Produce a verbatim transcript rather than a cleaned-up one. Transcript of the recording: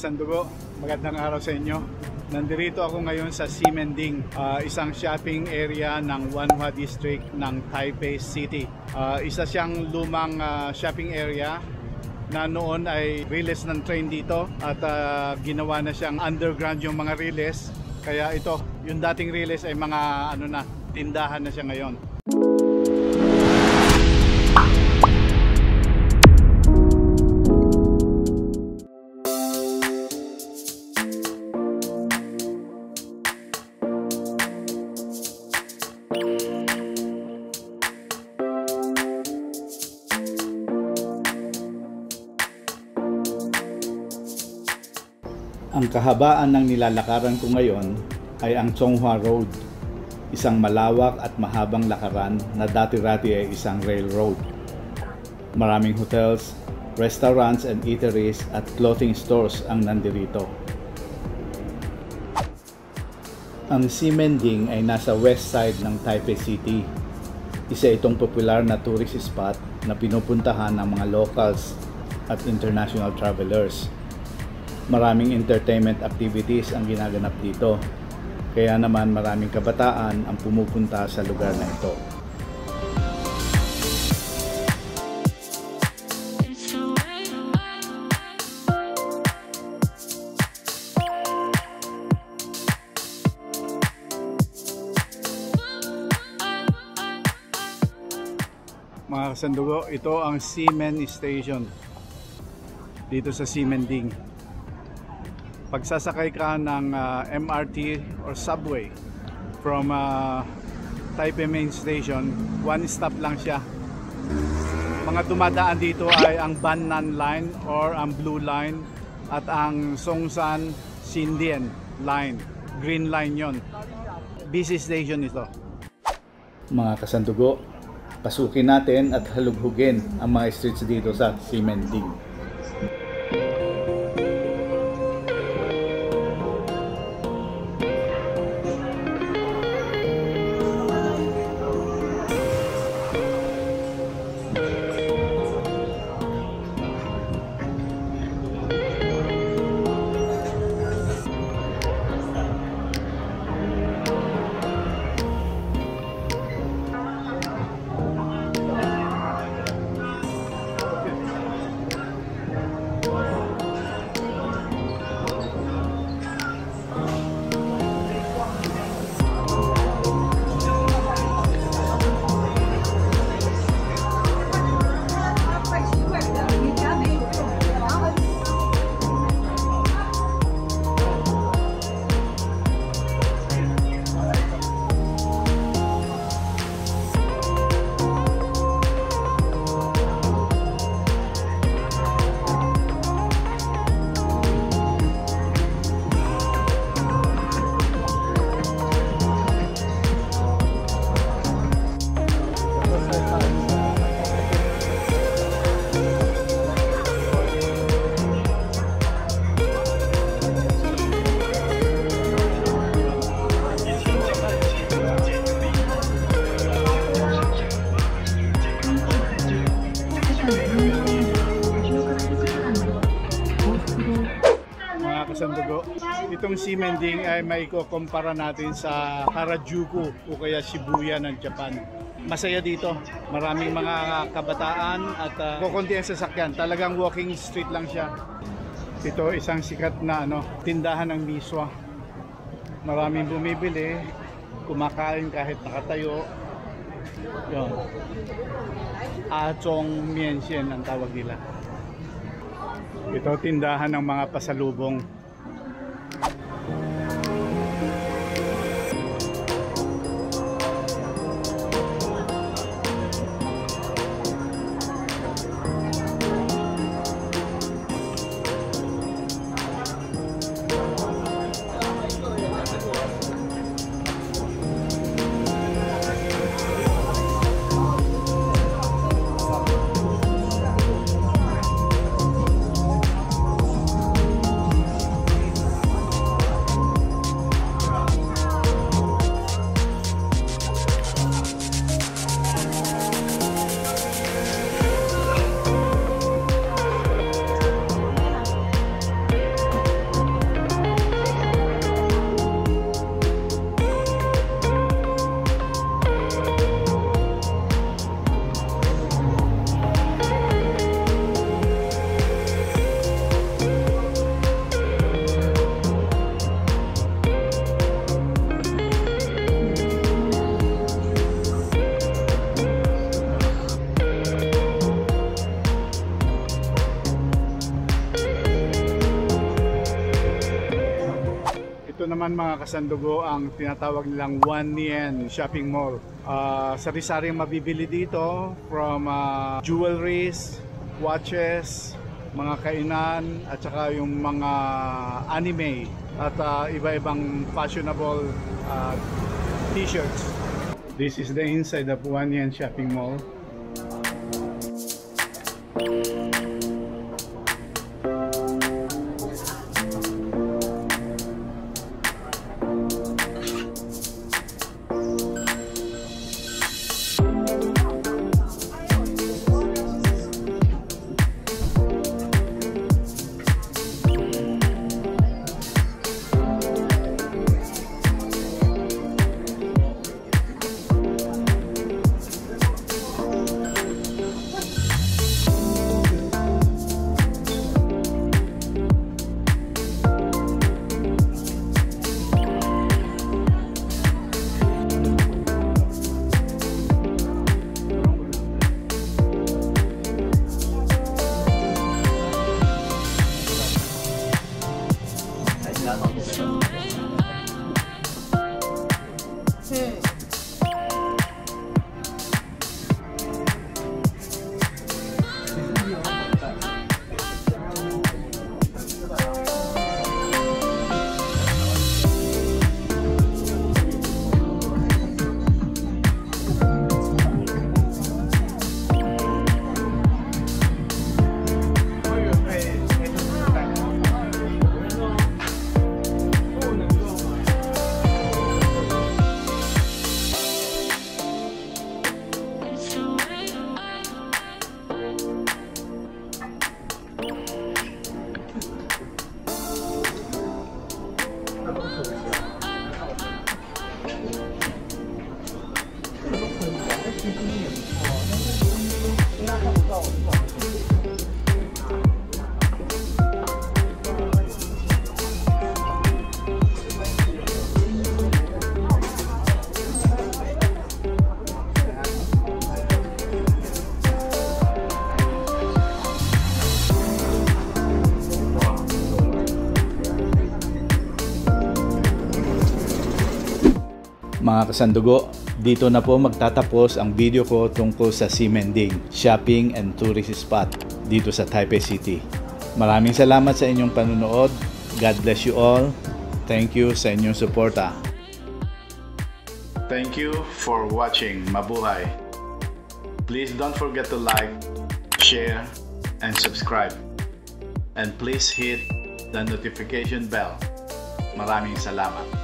Kasandugo, magandang araw sa inyo. Nandito ako ngayon sa Ximending, uh, isang shopping area ng Wanhua District ng Taipei City. Uh, isa siyang lumang uh, shopping area na noon ay release ng train dito at uh, ginawa na siyang underground yung mga release. Kaya ito, yung dating release ay mga ano na, tindahan na siya ngayon. Ang kahabaan ng nilalakaran ko ngayon ay ang Chonghua Road, isang malawak at mahabang lakaran na dati-rati ay isang railroad. Maraming hotels, restaurants and eateries at clothing stores ang nandirito. Ang Ximending ay nasa west side ng Taipei City. Isa itong popular na tourist spot na pinupuntahan ng mga locals at international travelers. Maraming entertainment activities ang ginaganap dito, kaya naman maraming kabataan ang pumupunta sa lugar na ito. Mga kasandugo, ito ang Ximen Station dito sa Ximending. Pag sasakay ka ng uh, M R T or subway from uh, Taipei Main Station, one stop lang siya. Mga dumadaan dito ay ang Bannan Line or ang Blue Line at ang Songsan Xindian Line. Green Line yon. Busy station ito. Mga kasandugo, pasukin natin at halughugin ang mga streets dito sa Ximending. Kasandugo, itong Ximending ay may kukumpara natin sa Harajuku o kaya Shibuya ng Japan. Masaya dito, maraming mga kabataan at uh, kukunti ang sasakyan. Talagang walking street lang siya. Ito isang sikat na ano, tindahan ng miswa. Maraming bumibili, kumakain kahit nakatayo. Yun. Achong Mianxian ang tawag nila. Ito tindahan ng mga pasalubong. naman mga kasandugo ang tinatawag nilang One Yen Shopping Mall. Uh, sari-sari mabibili dito from uh, jewelries, watches, mga kainan at saka yung mga anime at uh, iba-ibang fashionable uh, t-shirts. This is the inside of One Yen Shopping Mall. Mga kasandugo, dito na po magtatapos ang video ko tungkol sa Ximending Shopping and Tourist Spot dito sa Taipei City. Maraming salamat sa inyong panunood. God bless you all. Thank you sa inyong suporta. Thank you for watching. Mabuhay. Please don't forget to like, share, and subscribe. And please hit the notification bell. Maraming salamat.